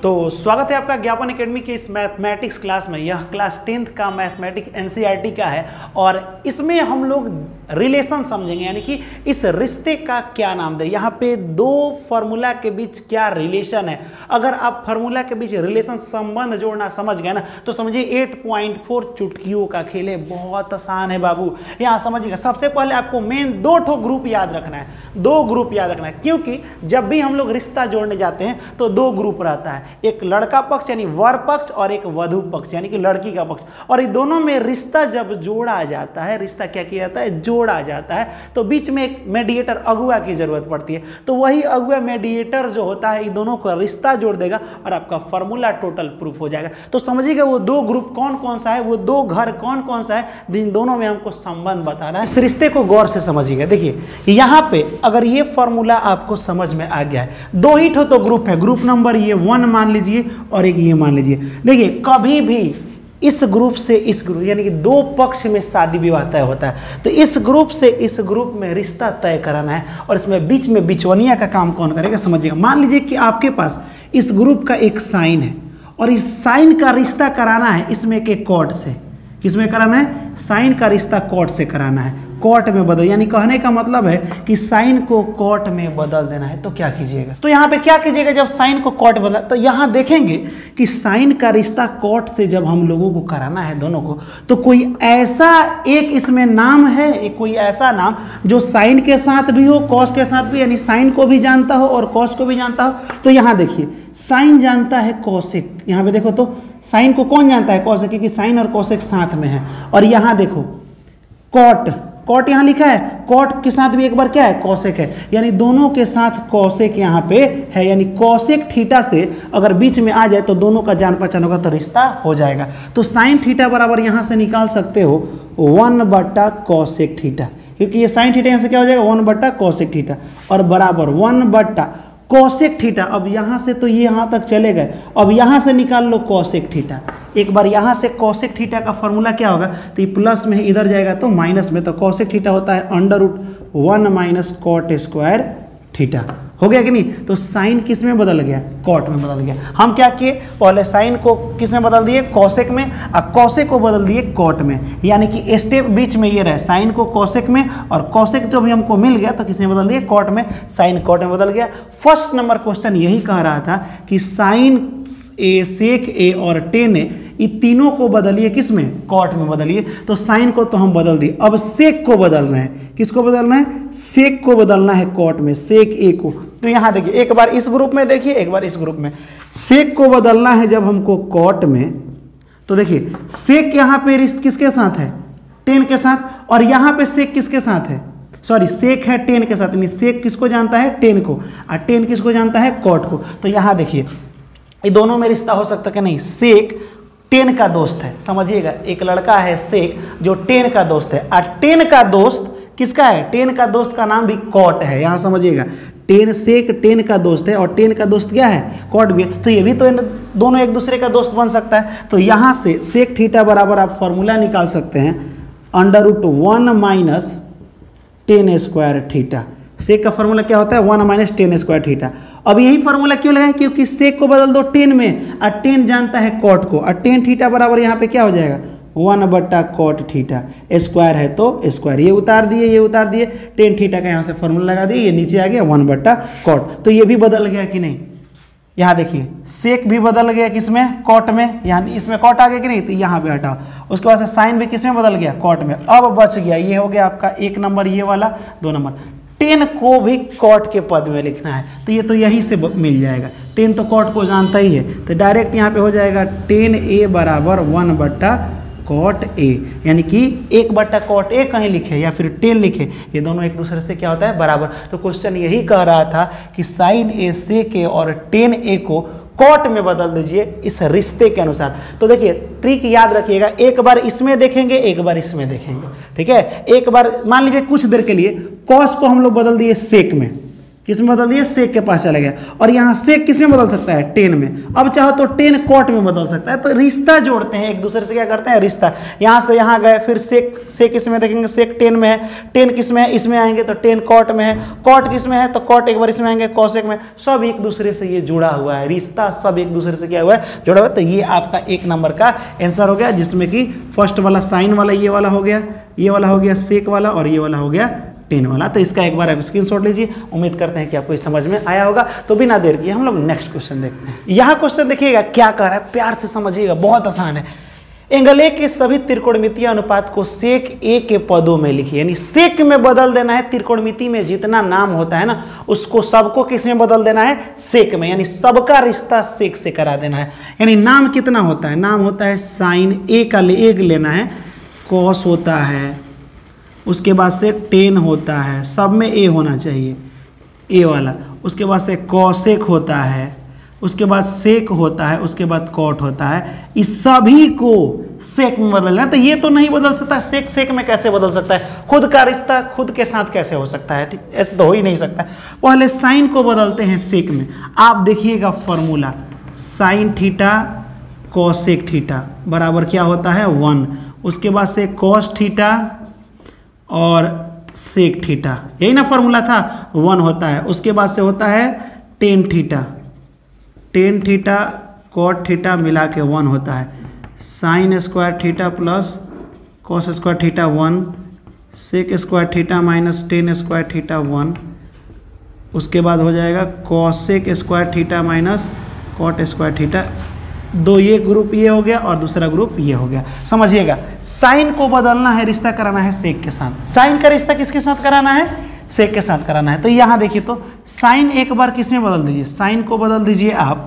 तो स्वागत है आपका ज्ञापन एकेडमी के इस मैथमेटिक्स क्लास में। यह क्लास 10th का मैथमेटिक्स एनसीईआरटी का है और इसमें हम लोग रिलेशन समझेंगे, यानी कि इस रिश्ते का क्या नाम दे। यहाँ पे दो फार्मूला के बीच क्या रिलेशन है। अगर आप फार्मूला के बीच रिलेशन संबंध जोड़ना समझ गए ना, तो समझिए 8.4 चुटकियों का खेल है। बहुत आसान है बाबू, यहाँ समझिएगा। सबसे पहले आपको मेन दो ठो ग्रुप याद रखना है, दो ग्रुप याद रखना है, क्योंकि जब भी हम लोग रिश्ता जोड़ने जाते हैं तो दो ग्रुप रहता है, एक लड़का पक्ष यानी वर पक्ष और एक वधु पक्ष यानी कि लड़की का पक्ष। और ये दोनों में रिश्ता जब जोड़ा जाता है, रिश्ता क्या किया जाता है, जोड़ा जाता है, तो बीच में एक मेडिएटर अगुआ की जरूरत पड़ती है। तो वही अगुआ मेडिएटर जो होता है, इन दोनों का रिश्ता जोड़ देगा और आपका फॉर्मूला टोटल प्रूफ हो जाएगा। तो समझिएगा वो दो ग्रुप कौन कौन सा है, वो दो घर कौन कौन सा है, जिन दोनों में हमको संबंध बताना है। इस रिश्ते को गौर से समझिएगा। देखिए यहाँ पे अगर ये फॉर्मूला आपको समझ में आ गया है, दो ही ठो तो ग्रुप है, ग्रुप नंबर ये 1 मान लीजिए और एक ये मान लीजिए। देखिए कभी भी इस ग्रुप से इस ग्रुप यानी कि दो पक्ष में शादी विवाह तय होता है, तो इस ग्रुप से इस ग्रुप में रिश्ता तय कराना है और इसमें बीच में बिचवनिया का काम कौन करेगा समझिएगा। मान लीजिए कि आपके पास इस ग्रुप का एक साइन है और इस साइन का रिश्ता कराना है इसमें के कॉट से। किसमें कराना है? साइन का रिश्ता कॉट से कराना है, कॉट में बदल, यानी कहने का मतलब है कि साइन को कॉट में बदल देना है। तो क्या कीजिएगा, तो यहाँ पे क्या कीजिएगा, जब साइन को कॉट बदला तो यहाँ देखेंगे कि साइन का रिश्ता कॉट से जब हम लोगों को कराना है दोनों को, तो कोई ऐसा एक इसमें नाम है, एक कोई ऐसा नाम जो साइन के साथ भी हो कॉस के साथ भी, यानी साइन को भी जानता हो और कॉस को भी जानता हो। तो यहाँ देखिए साइन जानता है कॉसेक, यहाँ पे देखो तो साइन को कौन जानता है, कॉसेक, क्योंकि साइन और कॉसेक साथ में है। और यहाँ देखो कॉट, कॉट यहाँ लिखा है, कॉट के साथ भी एक बार क्या है, कॉसेक है, यानी दोनों के साथ कॉसेक यहाँ पे है, यानी कॉसेक थीटा से अगर बीच में आ जाए तो दोनों का जान पहचान होगा तो रिश्ता हो जाएगा। तो साइन थीटा बराबर यहाँ से निकाल सकते हो 1 कॉसेक थीटा, क्योंकि ये साइन थीटा यहाँ से क्या हो जाएगा 1 कॉसेक थीटा और बराबर 1 कॉसेक थीटा। अब यहाँ से तो ये यहाँ तक चले गए, अब यहाँ से निकाल लो कॉसेक थीटा। एक बार यहाँ से कॉसेक थीटा का फॉर्मूला क्या होगा, तो ये प्लस में इधर जाएगा तो माइनस में, तो कॉसेक थीटा होता है √1 - कॉट स्क्वायर थीटा। हो गया कि नहीं? तो साइन किस में बदल गया, कॉट में बदल गया। हम क्या किए, पहले साइन को किस में बदल दिए, कॉसेक में, और कॉसेक को बदल दिए कॉट में, यानी कि स्टेप बीच में ये रहे, साइन को कॉसेक में और कॉसेक जो भी हमको मिल गया तो किस में बदल दिए, कॉट में, साइन कॉट में बदल गया। फर्स्ट नंबर क्वेश्चन यही कह रहा था कि साइन ए, सेक ए और टेन ए, ये तीनों को बदलिए किस में, कॉट में बदलिए। तो साइन को तो हम बदल दिए, अब सेक को बदलना है, किसको बदलना है, सेक को बदलना है कॉट में, सेक ए को। तो यहाँ देखिए एक बार इस ग्रुप में देखिए, एक बार इस ग्रुप में। सेक को बदलना है जब हमको कॉट में, तो देखिए सेक यहाँ पे रिश्त किसके साथ है, टेन के साथ, और यहाँ पे सेक किसके साथ है, सॉरी सेक है टेन के साथ, यानी सेक किसको जानता है, टेन को, और टेन किसको जानता है, कॉट को। तो यहाँ देखिए ये दोनों में रिश्ता हो सकता है कि नहीं, सेक टेन का दोस्त है, समझिएगा, एक लड़का है सेक जो टेन का दोस्त है, और टेन का दोस्त किसका है, टेन का दोस्त का नाम भी कॉट है। यहाँ समझिएगा टेन, सेक टेन का दोस्त है और टेन का दोस्त क्या है, कॉट भी है, तो ये भी तो दोनों एक दूसरे का दोस्त बन सकता है। तो यहाँ से सेक थीटा बराबर आप फॉर्मूला निकाल सकते हैं √1 - टेन स्क्वायर थीटा। सेक का फॉर्मूला क्या होता है, 1 - टेन स्क्वायर थीटा। अब यही फॉर्मूला क्यों लगाए, क्योंकि सेक को बदल दो टेन में और टेन जानता है कॉट को, और टेन थीटा बराबर यहाँ पे क्या हो जाएगा 1 कॉट थीटा, स्क्वायर है तो स्क्वायर, ये उतार दिए, ये उतार दिए, टेन थीटा का यहाँ से फॉर्मूला लगा दिए, ये नीचे आ गया 1 कॉट। तो ये भी बदल गया कि नहीं, यहाँ देखिए सेक भी बदल गया किसमें, कॉट में, यहाँ इसमें कॉट आ गया कि नहीं, तो यहाँ पे हटाओ। उसके बाद से साइन भी किसमें बदल गया, कॉट में। अब बच गया, ये हो गया आपका 1 नंबर ये वाला, 2 नंबर। टेन को भी कॉट के पद में लिखना है, तो ये तो यहीं से मिल जाएगा, टेन तो कॉट को जानता ही है, तो डायरेक्ट यहाँ पे हो जाएगा टेन ए बराबर 1 कॉट ए, यानी कि 1 कॉट ए कहीं लिखे या फिर टेन लिखे, ये दोनों एक दूसरे से क्या होता है, बराबर। तो क्वेश्चन यही कह रहा था कि साइन ए सेक ए और टेन ए को कॉट में बदल दीजिए इस रिश्ते के अनुसार। तो देखिए ट्रिक याद रखिएगा, एक बार इसमें देखेंगे, एक बार इसमें देखेंगे, ठीक है। एक बार मान लीजिए कुछ देर के लिए कॉस को हम लोग बदल दिए सेक में, किस में बदल दिया, सेक के पास चला गया। और यहाँ सेक किस में बदल सकता है, टेन में। अब चाहो तो टेन कॉट में बदल सकता है। तो रिश्ता जोड़ते हैं एक दूसरे से, क्या करते हैं, रिश्ता। यहाँ से यहाँ गए, फिर सेक किस में देखेंगे, सेक टेन में है, टेन किस में है, इसमें आएंगे तो टेन कॉट में है, कॉट किस में है तो कॉट एक बार इसमें आएंगे, कॉसेक में। सब एक दूसरे से ये जुड़ा हुआ है, रिश्ता सब एक दूसरे से क्या हुआ है, जुड़ा हुआ है। तो ये आपका 1 नंबर का आंसर हो गया, जिसमें कि फर्स्ट वाला साइन वाला ये वाला हो गया, ये वाला हो गया सेक वाला, और ये वाला हो गया टेन वाला। तो इसका एक बार आप स्क्रीनशॉट लीजिए। उम्मीद करते हैं कि आपको समझ में आया होगा। तो बिना देर किए हम लोग नेक्स्ट क्वेश्चन देखते हैं। यहाँ क्वेश्चन देखिएगा क्या कर रहा है, प्यार से समझिएगा, बहुत आसान है। एंगल ए के सभी त्रिकोणमितीय अनुपात को सेक ए के पदों में लिखिए, यानी सेक में बदल देना है। त्रिकोणमिति में जितना नाम होता है ना, उसको सबको किस में बदल देना है, सेक में, यानी सबका रिश्ता सेक से करा देना है। यानी नाम कितना होता है, नाम होता है साइन ए का एक लेना है, कॉस होता है, उसके बाद से टेन होता है, सब में ए होना चाहिए, ए वाला। उसके बाद से कॉसेक होता है, उसके बाद सेक होता है, उसके बाद कॉट होता है। इस सभी को सेक में बदलना है। तो ये तो नहीं बदल सकता, सेक सेक में कैसे बदल सकता है, खुद का रिश्ता खुद के साथ कैसे हो सकता है, ठीक, ऐसे तो हो ही नहीं सकता। पहले साइन को बदलते हैं सेक में। आप देखिएगा formula, sine theta cosec theta बराबर क्या होता है, 1। उसके बाद से कॉस थीटा और सेक थीटा, यही ना फॉर्मूला था, 1 होता है। उसके बाद से होता है tan theta, tan theta cot theta मिला के 1 होता है। Sine square theta plus cos square theta 1, sec square theta minus tan square theta 1। उसके बाद हो जाएगा cosec square theta minus cot square theta. दो ये ग्रुप ये हो गया और दूसरा ग्रुप ये हो गया। समझिएगा, साइन को बदलना है, रिश्ता कराना है सेक के साथ। साइन का रिश्ता किसके साथ कराना है, सेक के साथ कराना है। तो यहाँ देखिए, तो साइन एक बार किस में बदल दीजिए, साइन को बदल दीजिए आप,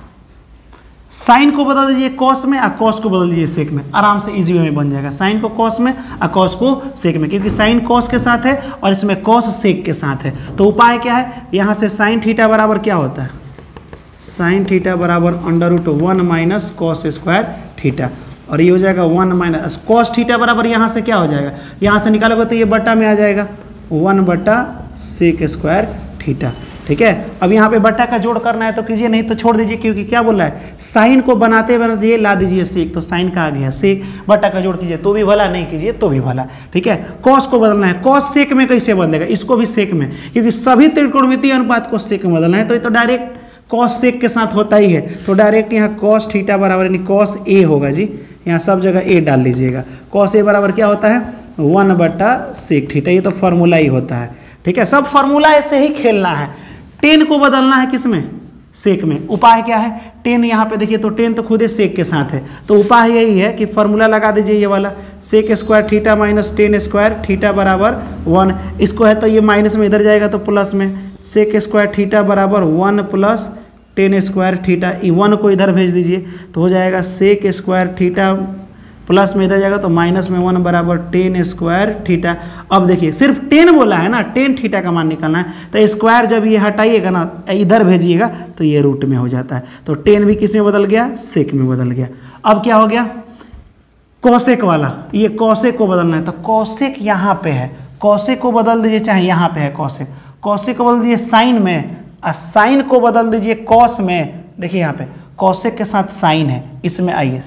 साइन को बदल दीजिए कॉस में, और कॉस को बदल दीजिए सेक में। आराम से इजी वे में बन जाएगा, साइन को कॉस में और कॉस को सेक में, क्योंकि साइन कॉस के साथ है और इसमें कॉस सेक के साथ है। तो उपाय क्या है, यहाँ से साइन थीटा बराबर क्या होता है, साइन थीटा बराबर √1 माइनस कॉस स्क्वायर थीटा, और ये हो जाएगा 1 माइनस कॉस थीटा बराबर यहाँ से क्या हो जाएगा, यहाँ से निकालोगे तो ये बटा में आ जाएगा 1 बटा सेक स्क्वायर थीटा। ठीक है, अब यहाँ पे बटा का जोड़ करना है तो कीजिए, नहीं तो छोड़ दीजिए, क्योंकि क्या बोल रहा है, साइन को बनाते बनाते ला दीजिए सेक, तो साइन का आ गया सेक, बटा का जोड़ कीजिए तो भी भला, नहीं कीजिए तो भी भला। ठीक है, कॉस को बदलना है, कॉस सेक में कैसे बदलेगा, इसको भी सेक में, क्योंकि सभी त्रिकोणमितीय अनुपात को सेक में बदलना है। तो ये तो डायरेक्ट कॉस सेक के साथ होता ही है, तो डायरेक्ट यहाँ कॉस थीटा बराबर यानी कॉस ए होगा जी, यहाँ सब जगह ए डाल लीजिएगा। कॉस ए बराबर क्या होता है, 1 बटा सेक थीटा, ये तो फार्मूला ही होता है। ठीक है, सब फार्मूला ऐसे ही खेलना है। टेन को बदलना है किसमें, सेक में। उपाय क्या है, टेन यहाँ पे देखिए, तो टेन तो खुद ही सेक के साथ है, तो उपाय यही है कि फार्मूला लगा दीजिए ये वाला, sec square theta minus tan square theta बराबर 1। इसको है तो ये माइनस में इधर जाएगा तो प्लस में, सेक स्क्वायर थीटा बराबर 1 प्लस टेन स्क्वायर थीटा, 1 को इधर भेज दीजिए तो हो जाएगा सेक स्क्वायर थीटा, प्लस में इधर जाएगा तो माइनस में 1 बराबर टेन स्क्वायर थीटा। अब देखिए सिर्फ 10 बोला है ना, टेन थीटा का मान निकालना है, तो स्क्वायर जब ये हटाइएगा ना, इधर भेजिएगा तो ये रूट में हो जाता है। तो 10 भी किस में बदल गया, सेक में बदल गया। अब क्या हो गया, कॉसेक वाला, ये कॉसेक को बदलना है, तो कॉसेक यहाँ पे है, कॉसेक को बदल दीजिए, चाहे यहाँ पे है कॉसेक, कॉसेक को बदल दीजिए साइन में, और साइन को बदल दीजिए कॉस में। देखिए यहाँ पे कॉसेक के साथ साइन है, इसमें आइए,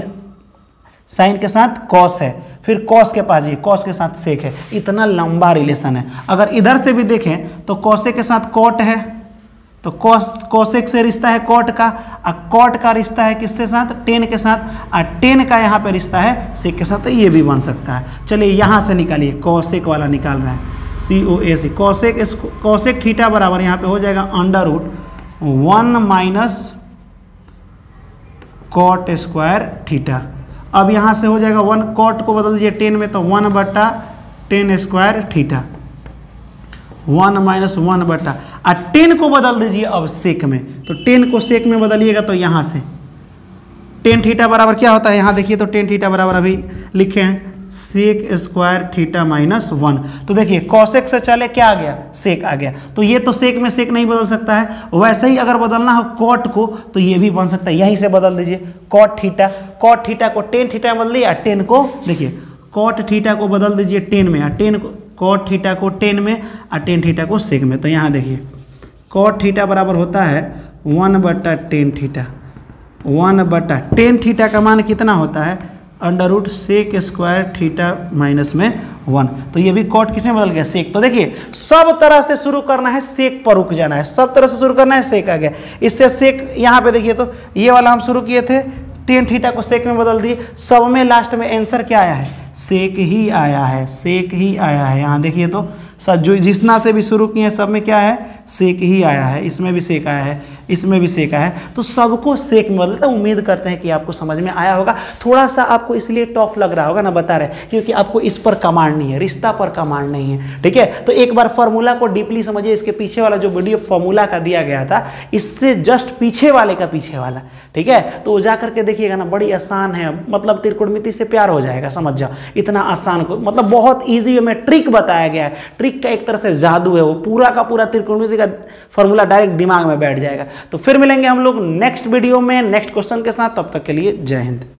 साइन के साथ कॉस है, फिर कॉस के पास जाइए, कॉस के साथ सेक है। इतना लंबा रिलेशन है। अगर इधर से भी देखें तो कॉसेक के साथ कॉट है, तो कॉसेक से रिश्ता है कॉट का, और कॉट का रिश्ता है किसके साथ, टेन के साथ, और टेन का यहाँ पे रिश्ता है सेक के साथ, तो ये भी बन सकता है। चलिए यहाँ से निकालिए, कॉसेक वाला निकाल रहे हैं, COSEC, कॉसेक थीटा बराबर यहाँ पे हो जाएगा √1 माइनस कॉट स्क्वायर थीटा। अब यहाँ से हो जाएगा 1, कॉट को बदल दीजिए 10 में, तो 1 बटा टेन स्क्वायर थीटा, 1 माइनस 1 बटा, और 10 को बदल दीजिए अब सेक में, तो 10 को सेक में बदलिएगा तो यहाँ से टेन थीटा बराबर क्या होता है, यहाँ देखिए, तो टेन थीटा बराबर अभी लिखे हैं सेक स्क्वायर थीटा माइनस 1। तो देखिए कॉसेक से चले क्या आ गया, सेक आ गया, तो ये तो सेक में सेक नहीं बदल सकता है। वैसे ही अगर बदलना हो कॉट को, तो ये भी बन सकता है, यहीं से बदल दीजिए, कॉट थीटा को टेन थीटा में बदल दिया, 10 को देखिए कॉट थीटा को बदल दीजिए 10 में, और 10 को कॉट थीटा को 10 में, और टेन थीटा को सेक में। तो यहाँ देखिए कॉट थीटा बराबर होता है 1/tan थीटा। 1/tan थीटा का मान कितना होता है? √sec² थीटा माइनस में 1। तो ये भी कॉट किसमें बदल गया? सेक। तो देखिए सब तरह से शुरू करना है, सेक पर रुक जाना है, सब तरह से शुरू करना है, सेक आ गया। इससे सेक यहाँ पे देखिए, तो ये वाला हम शुरू किए थे, tan थीटा को सेक में बदल दिए, सब में लास्ट में आंसर क्या आया है? सेक ही आया है, सेक ही आया है। यहाँ देखिए तो जो जितना से भी शुरू किए हैं सब में क्या है? सेक ही आया है। इसमें भी सेक आया है, इसमें भी सेक आया है, तो सबको सेक में बदलता। उम्मीद करते हैं कि आपको समझ में आया होगा। थोड़ा सा आपको इसलिए टफ लग रहा होगा ना, बता रहे, क्योंकि आपको इस पर कमांड नहीं है, रिश्ता पर कमांड नहीं है, ठीक है। तो एक बार फॉर्मूला को डीपली समझिए। इसके पीछे वाला जो वीडियो फॉर्मूला का दिया गया था, इससे जस्ट पीछे वाले का पीछे वाला, ठीक है, तो जा करके देखिएगा ना, बड़ी आसान है। मतलब त्रिकोणमिति से प्यार हो जाएगा, समझ जाओ। इतना आसान को मतलब बहुत ईजी वे में ट्रिक बताया गया है। ट्रिक का एक तरह से जादू है, वो पूरा का पूरा त्रिकोणमिति का फॉर्मूला डायरेक्ट दिमाग में बैठ जाएगा। तो फिर मिलेंगे हम लोग नेक्स्ट वीडियो में नेक्स्ट क्वेश्चन के साथ। तब तक के लिए जय हिंद।